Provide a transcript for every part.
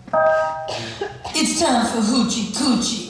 It's time for Hoochie Coochie.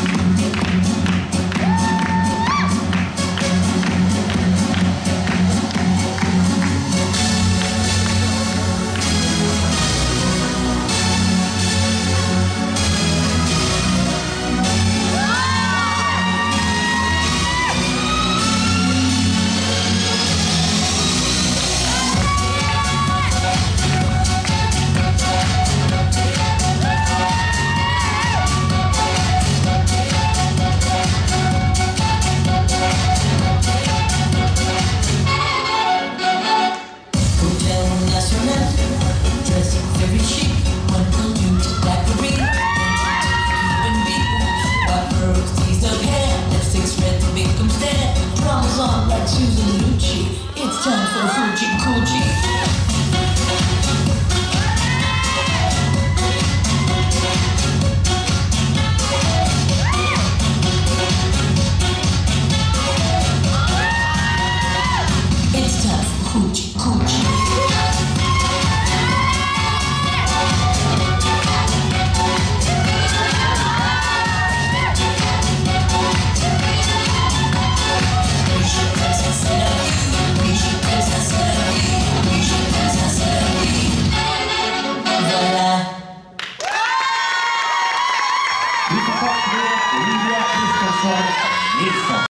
Very chic, one will do daiquiri. Cuban people, white pearls, teased up hair, lipstick's red to make them stare. Drama's on like Susan Lucci. It's time for Hoochie